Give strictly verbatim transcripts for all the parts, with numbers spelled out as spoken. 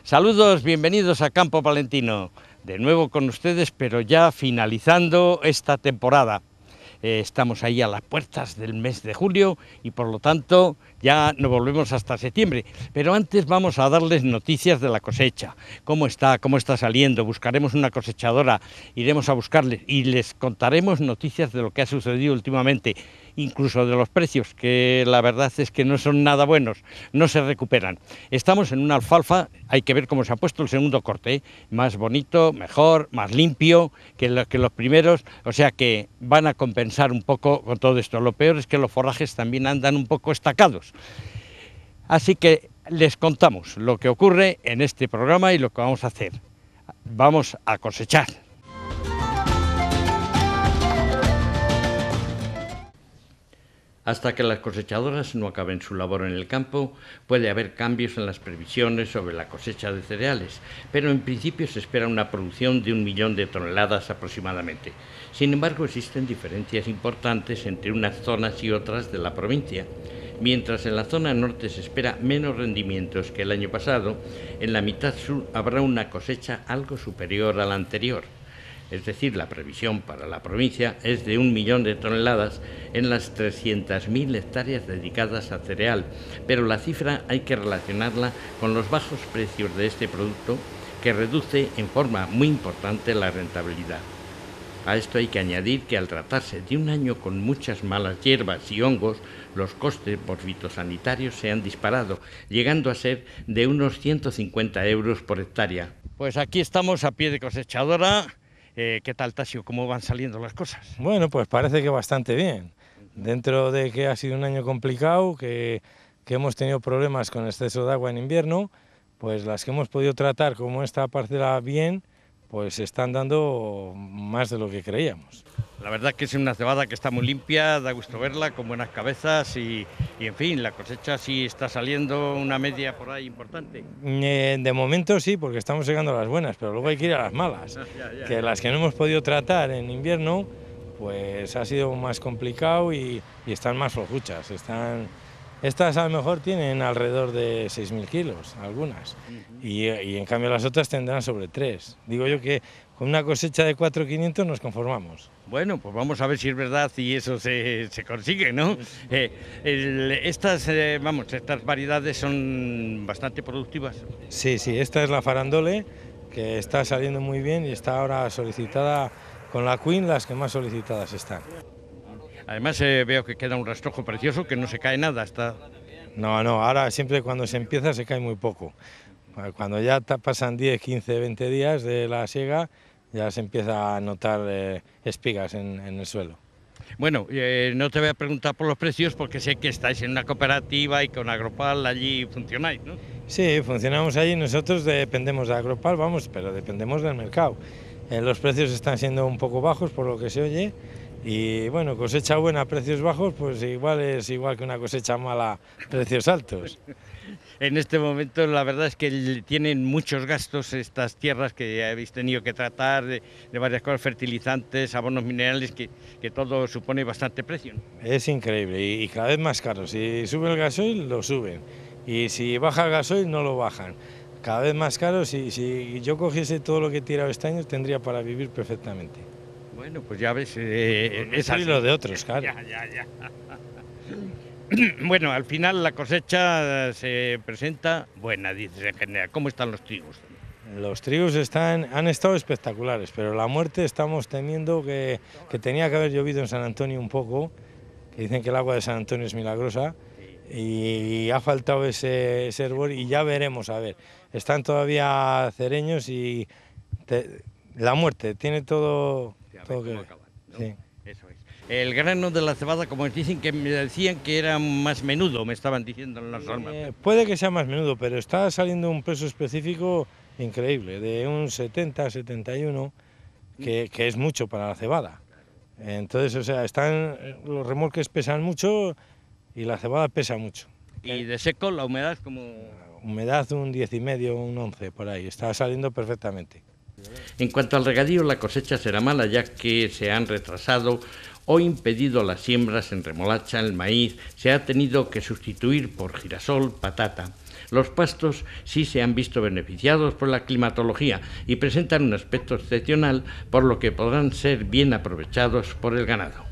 Saludos, bienvenidos a Campo Palentino. De nuevo con ustedes, pero ya finalizando esta temporada. Eh, estamos ahí a las puertas del mes de julio y por lo tanto ya no volvemos hasta septiembre. Pero antes vamos a darles noticias de la cosecha. Cómo está, cómo está saliendo. Buscaremos una cosechadora, iremos a buscarles y les contaremos noticias de lo que ha sucedido últimamente. Incluso de los precios, que la verdad es que no son nada buenos, no se recuperan. Estamos en una alfalfa, hay que ver cómo se ha puesto el segundo corte, ¿eh? Más bonito, mejor, más limpio que, lo, que los primeros, o sea que van a compensar un poco con todo esto. Lo peor es que los forrajes también andan un poco estacados. Así que les contamos lo que ocurre en este programa y lo que vamos a hacer. Vamos a cosechar. Hasta que las cosechadoras no acaben su labor en el campo, puede haber cambios en las previsiones sobre la cosecha de cereales, pero en principio se espera una producción de un millón de toneladas aproximadamente. Sin embargo, existen diferencias importantes entre unas zonas y otras de la provincia. Mientras en la zona norte se espera menos rendimientos que el año pasado, en la mitad sur habrá una cosecha algo superior a la anterior. Es decir, la previsión para la provincia es de un millón de toneladas en las trescientas mil hectáreas dedicadas a cereal, pero la cifra hay que relacionarla con los bajos precios de este producto que reduce en forma muy importante la rentabilidad. A esto hay que añadir que al tratarse de un año con muchas malas hierbas y hongos, los costes por fitosanitarios se han disparado, llegando a ser de unos ciento cincuenta euros por hectárea. Pues aquí estamos a pie de cosechadora. Eh, ¿Qué tal, Tasio? ¿Cómo van saliendo las cosas? Bueno, pues parece que bastante bien. Dentro de que ha sido un año complicado, que, que hemos tenido problemas con exceso de agua en invierno, pues las que hemos podido tratar como esta parcela bien, pues están dando más de lo que creíamos. La verdad que es una cebada que está muy limpia, da gusto verla, con buenas cabezas y, y en fin, la cosecha sí está saliendo una media por ahí importante. Eh, de momento sí, porque estamos llegando a las buenas, pero luego hay que ir a las malas, ya, ya, que ya. Las que no hemos podido tratar en invierno, pues ha sido más complicado y, y están más flojuchas. Están, estas a lo mejor tienen alrededor de seis mil kilos, algunas, uh-huh. y, y en cambio las otras tendrán sobre tres. Digo yo que con una cosecha de cuatro mil quinientos nos conformamos. Bueno, pues vamos a ver si es verdad y eso se, se consigue, ¿no? Eh, el, estas, eh, vamos, estas variedades son bastante productivas. Sí, sí, esta es la Farandole, que está saliendo muy bien y está ahora solicitada con la Queen, las que más solicitadas están. Además eh, veo que queda un rastrojo precioso, que no se cae nada. Está... No, no, ahora siempre cuando se empieza se cae muy poco. Cuando ya pasan diez, quince, veinte días de la siega, ya se empieza a notar eh, espigas en, en el suelo. Bueno, eh, no te voy a preguntar por los precios porque sé que estáis en una cooperativa y con Agropal allí funcionáis, ¿no? Sí, funcionamos allí, nosotros dependemos de Agropal, vamos, pero dependemos del mercado. Eh, los precios están siendo un poco bajos por lo que se oye y bueno, cosecha buena, precios bajos, pues igual es igual que una cosecha mala, precios altos. En este momento la verdad es que tienen muchos gastos estas tierras que habéis tenido que tratar, de, de varias cosas, fertilizantes, abonos minerales, que, que todo supone bastante precio, ¿no? Es increíble y, y cada vez más caro. Si sube el gasoil, lo suben. Y si baja el gasoil, no lo bajan. Cada vez más caro. Si, si yo cogiese todo lo que he tirado este año, tendría para vivir perfectamente. Bueno, pues ya ves, eh, es así. Y lo de otros, claro. Ya, ya, ya. Bueno, al final la cosecha se presenta buena, dices en general. ¿Cómo están los trigos? Los trigos están, han estado espectaculares, pero la muerte estamos temiendo que, que tenía que haber llovido en San Antonio un poco, que dicen que el agua de San Antonio es milagrosa, y ha faltado ese, ese hervor y ya veremos, a ver. Están todavía cereños y te, la muerte tiene todo, todo que ver. Acaban, ¿no? Sí. Eso es. El grano de la cebada, como dicen, que me decían que era más menudo, me estaban diciendo en las almas. Eh, puede que sea más menudo, pero está saliendo un peso específico increíble, de un setenta, setenta y uno, que, que es mucho para la cebada. Entonces, o sea, están, los remolques pesan mucho y la cebada pesa mucho. Y de seco, la humedad como... Humedad un diez y medio, un once, por ahí, está saliendo perfectamente. En cuanto al regadío, la cosecha será mala, ya que se han retrasado o impedido las siembras en remolacha, el maíz, se ha tenido que sustituir por girasol, patata. Los pastos sí se han visto beneficiados por la climatología y presentan un aspecto excepcional, por lo que podrán ser bien aprovechados por el ganado.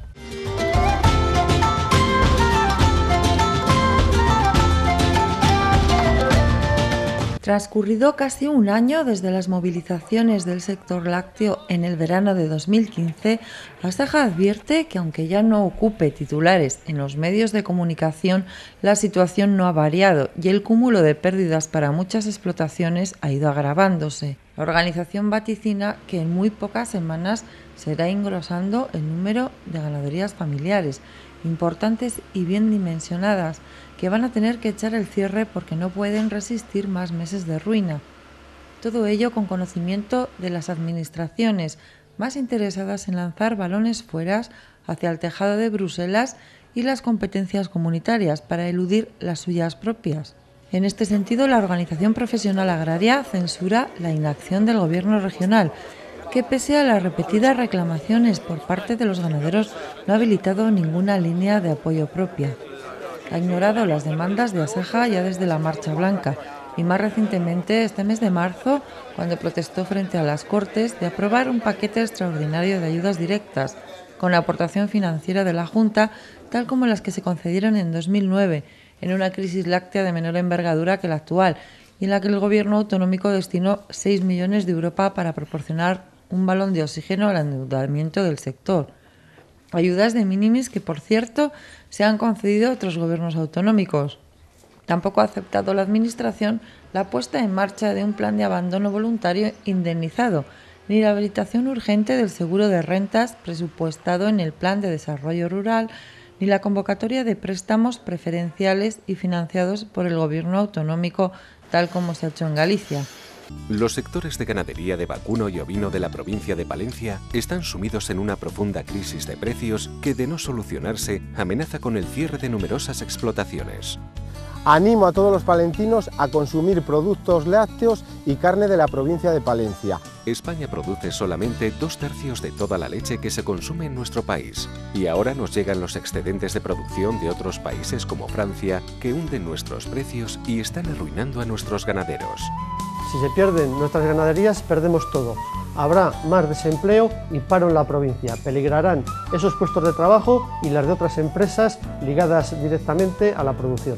Transcurrido casi un año desde las movilizaciones del sector lácteo en el verano de dos mil quince, Asaja advierte que aunque ya no ocupe titulares en los medios de comunicación, la situación no ha variado y el cúmulo de pérdidas para muchas explotaciones ha ido agravándose. La organización vaticina que en muy pocas semanas se irá engrosando el número de ganaderías familiares, importantes y bien dimensionadas, que van a tener que echar el cierre porque no pueden resistir más meses de ruina. Todo ello con conocimiento de las administraciones más interesadas en lanzar balones fuera hacia el tejado de Bruselas y las competencias comunitarias para eludir las suyas propias. En este sentido, la Organización Profesional Agraria censura la inacción del Gobierno regional, que pese a las repetidas reclamaciones por parte de los ganaderos no ha habilitado ninguna línea de apoyo propia. Ha ignorado las demandas de Asaja ya desde la Marcha Blanca y más recientemente este mes de marzo, cuando protestó frente a las Cortes de aprobar un paquete extraordinario de ayudas directas con la aportación financiera de la Junta, tal como las que se concedieron en dos mil nueve, en una crisis láctea de menor envergadura que la actual y en la que el Gobierno autonómico destinó seis millones de euros para proporcionar un balón de oxígeno al endeudamiento del sector. Ayudas de minimis que, por cierto, se han concedido a otros gobiernos autonómicos. Tampoco ha aceptado la Administración la puesta en marcha de un plan de abandono voluntario indemnizado, ni la habilitación urgente del seguro de rentas presupuestado en el Plan de Desarrollo Rural, ni la convocatoria de préstamos preferenciales y financiados por el Gobierno autonómico, tal como se ha hecho en Galicia. Los sectores de ganadería de vacuno y ovino de la provincia de Palencia están sumidos en una profunda crisis de precios que, de no solucionarse, amenaza con el cierre de numerosas explotaciones. Animo a todos los palentinos a consumir productos lácteos y carne de la provincia de Palencia. España produce solamente dos tercios de toda la leche que se consume en nuestro país. Y ahora nos llegan los excedentes de producción de otros países como Francia, que hunden nuestros precios y están arruinando a nuestros ganaderos. Si se pierden nuestras ganaderías, perdemos todo. Habrá más desempleo y paro en la provincia. Peligrarán esos puestos de trabajo y las de otras empresas ligadas directamente a la producción.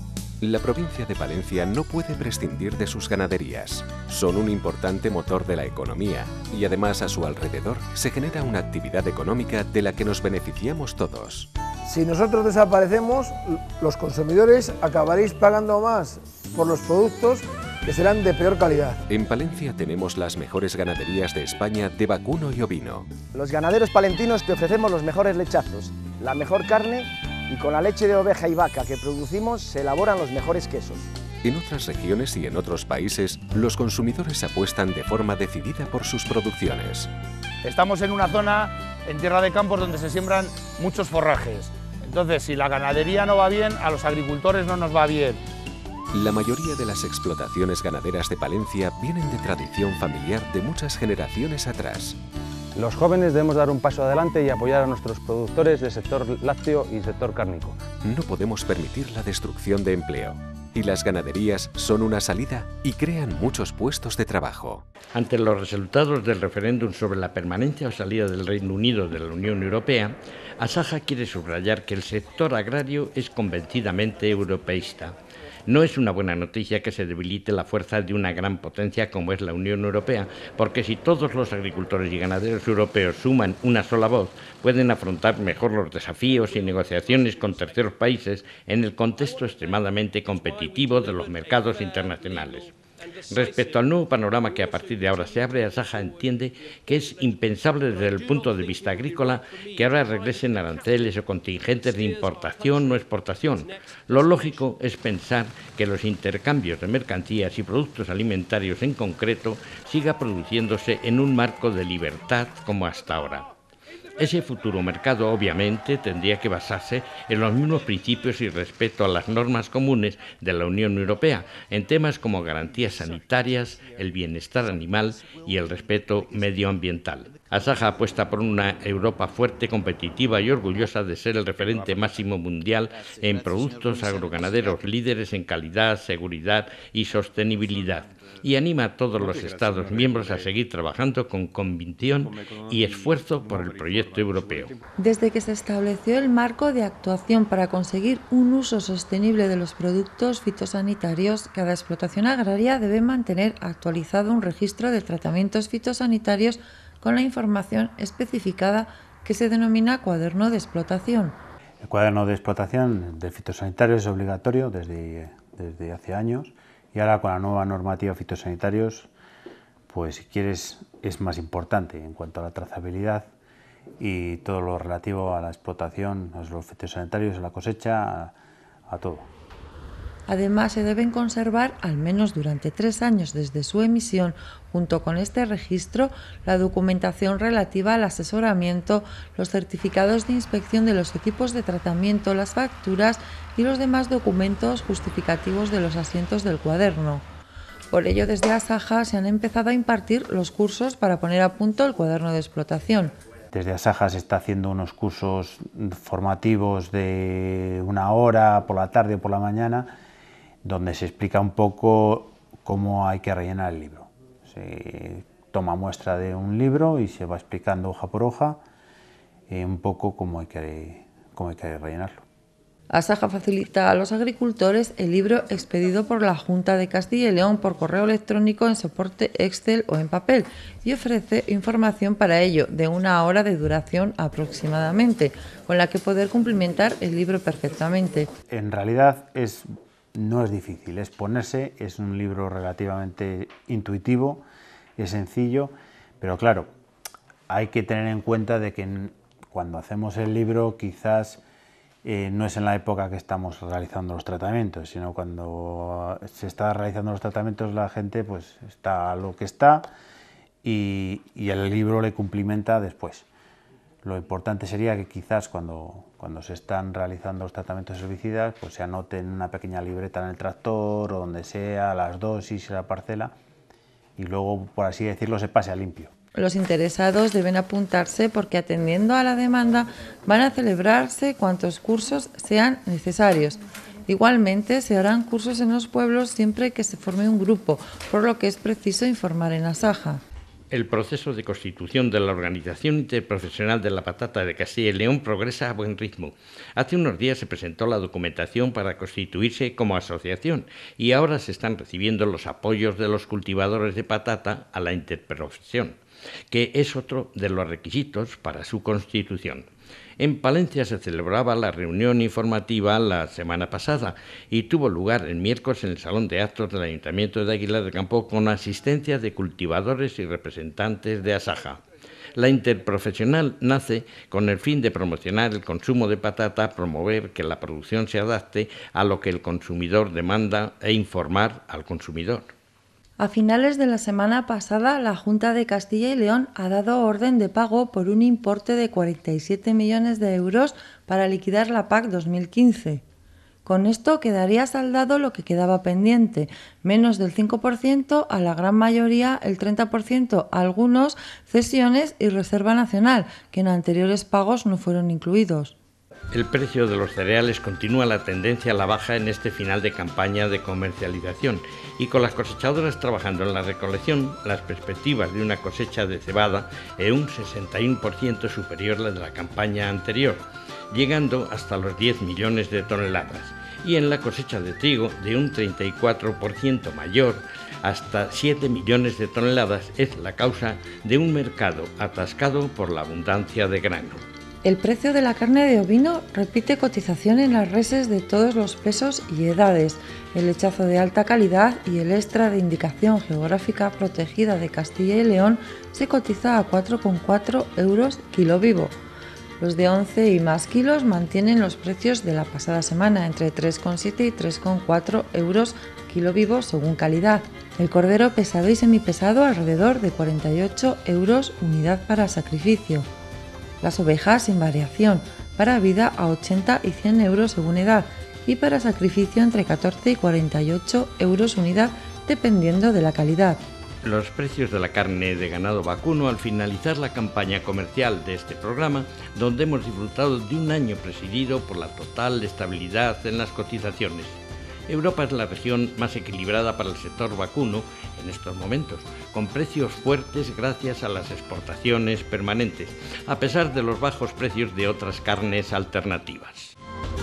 La provincia de Palencia no puede prescindir de sus ganaderías. Son un importante motor de la economía y además a su alrededor se genera una actividad económica de la que nos beneficiamos todos. Si nosotros desaparecemos, los consumidores acabaréis pagando más por los productos que serán de peor calidad. En Palencia tenemos las mejores ganaderías de España de vacuno y ovino. Los ganaderos palentinos te ofrecemos los mejores lechazos, la mejor carne y con la leche de oveja y vaca que producimos se elaboran los mejores quesos. En otras regiones y en otros países, los consumidores apuestan de forma decidida por sus producciones. Estamos en una zona, en Tierra de Campos, donde se siembran muchos forrajes. Entonces, si la ganadería no va bien, a los agricultores no nos va bien. La mayoría de las explotaciones ganaderas de Palencia vienen de tradición familiar de muchas generaciones atrás. Los jóvenes debemos dar un paso adelante y apoyar a nuestros productores del sector lácteo y sector cárnico. No podemos permitir la destrucción de empleo. Y las ganaderías son una salida y crean muchos puestos de trabajo. Ante los resultados del referéndum sobre la permanencia o salida del Reino Unido de la Unión Europea, Asaja quiere subrayar que el sector agrario es convencidamente europeísta. No es una buena noticia que se debilite la fuerza de una gran potencia como es la Unión Europea, porque si todos los agricultores y ganaderos europeos suman una sola voz, pueden afrontar mejor los desafíos y negociaciones con terceros países en el contexto extremadamente competitivo de los mercados internacionales. Respecto al nuevo panorama que a partir de ahora se abre, Asaja entiende que es impensable desde el punto de vista agrícola que ahora regresen aranceles o contingentes de importación o exportación. Lo lógico es pensar que los intercambios de mercancías y productos alimentarios en concreto siga produciéndose en un marco de libertad como hasta ahora. Ese futuro mercado, obviamente, tendría que basarse en los mismos principios y respeto a las normas comunes de la Unión Europea, en temas como garantías sanitarias, el bienestar animal y el respeto medioambiental. Asaja apuesta por una Europa fuerte, competitiva y orgullosa de ser el referente máximo mundial en productos agroganaderos, líderes en calidad, seguridad y sostenibilidad, y anima a todos los Estados miembros a seguir trabajando con convicción y esfuerzo por el proyecto europeo. Desde que se estableció el marco de actuación para conseguir un uso sostenible de los productos fitosanitarios, cada explotación agraria debe mantener actualizado un registro de tratamientos fitosanitarios con la información especificada que se denomina cuaderno de explotación. El cuaderno de explotación de fitosanitarios es obligatorio desde, desde hace años, y ahora con la nueva normativa fitosanitarios, pues si quieres es más importante en cuanto a la trazabilidad y todo lo relativo a la explotación, a los fitosanitarios, a la cosecha, a, a todo. Además, se deben conservar, al menos durante tres años desde su emisión, junto con este registro, la documentación relativa al asesoramiento, los certificados de inspección de los equipos de tratamiento, las facturas y los demás documentos justificativos de los asientos del cuaderno. Por ello, desde Asaja se han empezado a impartir los cursos para poner a punto el cuaderno de explotación. Desde Asaja se está haciendo unos cursos formativos de una hora por la tarde o por la mañana, donde se explica un poco cómo hay que rellenar el libro. Se toma muestra de un libro y se va explicando hoja por hoja eh, un poco cómo hay que, cómo hay que rellenarlo. Asaja facilita a los agricultores el libro expedido por la Junta de Castilla y León por correo electrónico en soporte Excel o en papel y ofrece información para ello de una hora de duración aproximadamente, con la que poder cumplimentar el libro perfectamente. En realidad es, no es difícil, es ponerse, es un libro relativamente intuitivo, es sencillo, pero claro, hay que tener en cuenta de que cuando hacemos el libro quizás Eh, no es en la época que estamos realizando los tratamientos, sino cuando se está realizando los tratamientos la gente pues está a lo que está y, y el libro le cumplimenta después. Lo importante sería que quizás cuando, cuando se están realizando los tratamientos herbicidas pues se anote en una pequeña libreta en el tractor o donde sea las dosis y la parcela y luego, por así decirlo, se pase a limpio. Los interesados deben apuntarse porque, atendiendo a la demanda, van a celebrarse cuantos cursos sean necesarios. Igualmente, se harán cursos en los pueblos siempre que se forme un grupo, por lo que es preciso informar en Asaja. El proceso de constitución de la Organización Interprofesional de la Patata de Castilla y León progresa a buen ritmo. Hace unos días se presentó la documentación para constituirse como asociación y ahora se están recibiendo los apoyos de los cultivadores de patata a la interprofesión, que es otro de los requisitos para su constitución. En Palencia se celebraba la reunión informativa la semana pasada y tuvo lugar el miércoles en el Salón de Actos del Ayuntamiento de Aguilar de Campo con asistencia de cultivadores y representantes de Asaja. La interprofesional nace con el fin de promocionar el consumo de patata, promover que la producción se adapte a lo que el consumidor demanda e informar al consumidor. A finales de la semana pasada, la Junta de Castilla y León ha dado orden de pago por un importe de cuarenta y siete millones de euros para liquidar la P A C dos mil quince. Con esto quedaría saldado lo que quedaba pendiente, menos del cinco por ciento a la gran mayoría, el treinta por ciento a algunos, cesiones y Reserva Nacional, que en anteriores pagos no fueron incluidos. El precio de los cereales continúa la tendencia a la baja en este final de campaña de comercialización y con las cosechadoras trabajando en la recolección, las perspectivas de una cosecha de cebada es un sesenta y uno por ciento superior a la de la campaña anterior, llegando hasta los diez millones de toneladas, y en la cosecha de trigo de un treinta y cuatro por ciento mayor, hasta siete millones de toneladas, es la causa de un mercado atascado por la abundancia de grano. El precio de la carne de ovino repite cotización en las reses de todos los pesos y edades. El lechazo de alta calidad y el extra de indicación geográfica protegida de Castilla y León se cotiza a cuatro coma cuatro euros kilo vivo. Los de once y más kilos mantienen los precios de la pasada semana, entre tres coma siete y tres coma cuatro euros kilo vivo según calidad. El cordero pesado y semipesado alrededor de cuarenta y ocho euros unidad para sacrificio. Las ovejas sin variación, para vida a ochenta y cien euros según edad y para sacrificio entre catorce y cuarenta y ocho euros unidad dependiendo de la calidad. Los precios de la carne de ganado vacuno al finalizar la campaña comercial de este programa, donde hemos disfrutado de un año presidido por la total estabilidad en las cotizaciones. Europa es la región más equilibrada para el sector vacuno en estos momentos, con precios fuertes gracias a las exportaciones permanentes, a pesar de los bajos precios de otras carnes alternativas.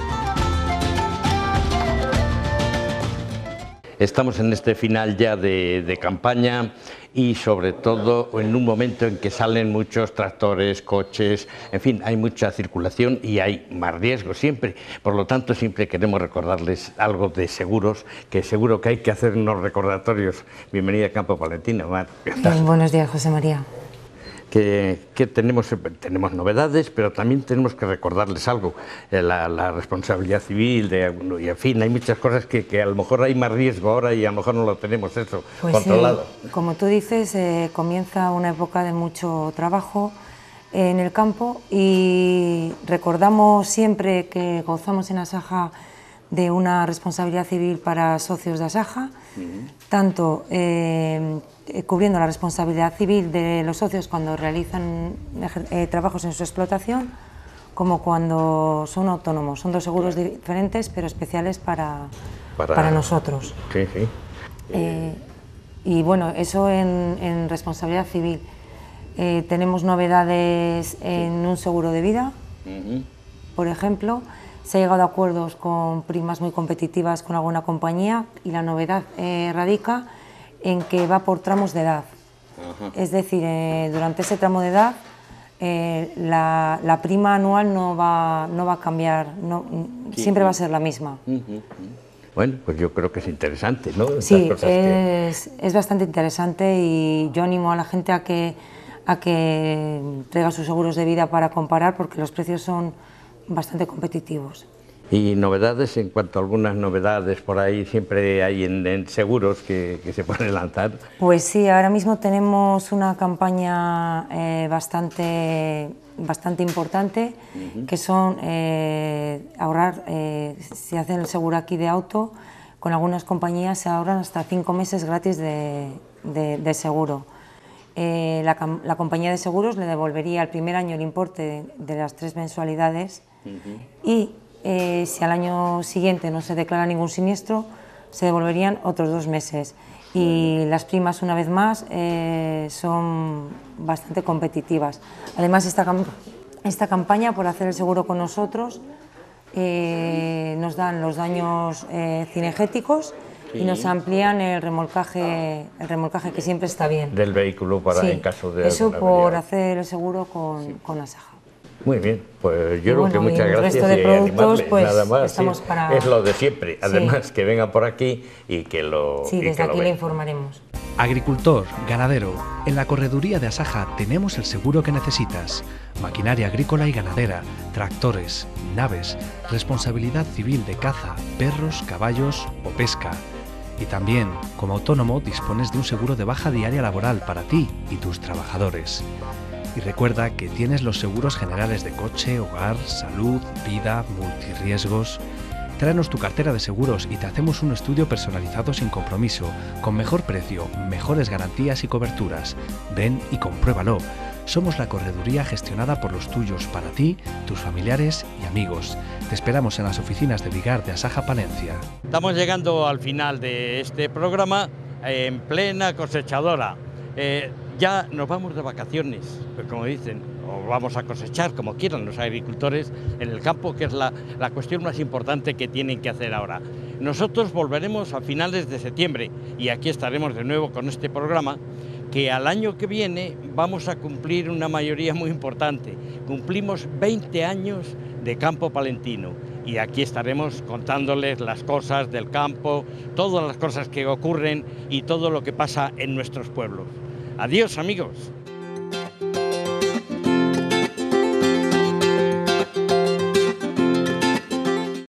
Estamos en este final ya de, de campaña y sobre todo en un momento en que salen muchos tractores, coches, en fin, hay mucha circulación y hay más riesgo siempre. Por lo tanto, siempre queremos recordarles algo de seguros, que seguro que hay que hacer unos recordatorios. Bienvenida a Campo Palentino, Mar. Bien, buenos días, José María. Que, que tenemos, tenemos novedades, pero también tenemos que recordarles algo, eh, la, la responsabilidad civil, de, y en fin, hay muchas cosas que, que a lo mejor hay más riesgo ahora y a lo mejor no lo tenemos eso pues controlado. Sí, como tú dices, eh, comienza una época de mucho trabajo en el campo y recordamos siempre que gozamos en Asaja de una responsabilidad civil para socios de Asaja, uh-huh. tanto eh, cubriendo la responsabilidad civil de los socios cuando realizan eh, trabajos en su explotación, como cuando son autónomos. Son dos seguros diferentes, pero especiales para, para... para nosotros. Sí, sí. Eh, y bueno, eso en, en responsabilidad civil. Eh, tenemos novedades en un seguro de vida, uh-huh. por ejemplo. Se ha llegado a acuerdos con primas muy competitivas con alguna compañía y la novedad eh, radica en que va por tramos de edad. Ajá. Es decir, eh, durante ese tramo de edad eh, la, la prima anual no va, no va a cambiar, no, sí, siempre sí. va a ser la misma. Uh-huh. Bueno, pues yo creo que es interesante, ¿no? Estas sí, cosas es, que... es bastante interesante y yo animo a la gente a que, a que traiga sus seguros de vida para comparar porque los precios son bastante competitivos. Y novedades, en cuanto a algunas novedades por ahí, siempre hay en, en seguros que, que se pueden lanzar. Pues sí, ahora mismo tenemos una campaña eh, bastante, bastante importante, uh-huh. que son eh, ahorrar, eh, si hacen el seguro aquí de auto, con algunas compañías se ahorran hasta cinco meses gratis de, de, de seguro. Eh, la, la compañía de seguros le devolvería el primer año el importe de, de las tres mensualidades uh-huh. y eh, si al año siguiente no se declara ningún siniestro, se devolverían otros dos meses. Y uh-huh. las primas, una vez más, eh, son bastante competitivas. Además, esta, esta campaña, por hacer el seguro con nosotros, eh, nos dan los daños eh, cinegéticos sí. y nos amplían el remolcaje, el remolcaje que siempre está bien. Del vehículo para sí. en caso de... Eso por hacer el seguro con, sí. con Asaja. Muy bien, pues yo creo bueno, que muchas el gracias resto de y productos, pues, nada más. estamos sí. para... Es lo de siempre, además sí. que vengan por aquí y que lo Sí, y desde que aquí lo le informaremos. Agricultor, ganadero, en la correduría de Asaja tenemos el seguro que necesitas. Maquinaria agrícola y ganadera, tractores, naves, responsabilidad civil de caza, perros, caballos o pesca. Y también, como autónomo, dispones de un seguro de baja diaria laboral para ti y tus trabajadores. Y recuerda que tienes los seguros generales de coche, hogar, salud, vida, multirriesgos. Tráenos tu cartera de seguros y te hacemos un estudio personalizado sin compromiso, con mejor precio, mejores garantías y coberturas. Ven y compruébalo. Somos la correduría gestionada por los tuyos para ti, tus familiares y amigos. Te esperamos en las oficinas de Vigar de Asaja Palencia. Estamos llegando al final de este programa en plena cosechadora. Eh, ya nos vamos de vacaciones, pues como dicen, o vamos a cosechar, como quieran los agricultores en el campo, que es la, la cuestión más importante que tienen que hacer ahora. Nosotros volveremos a finales de septiembre y aquí estaremos de nuevo con este programa, que al año que viene vamos a cumplir una mayoría muy importante. Cumplimos veinte años de Campo Palentino y aquí estaremos contándoles las cosas del campo, todas las cosas que ocurren y todo lo que pasa en nuestros pueblos. Adiós, amigos.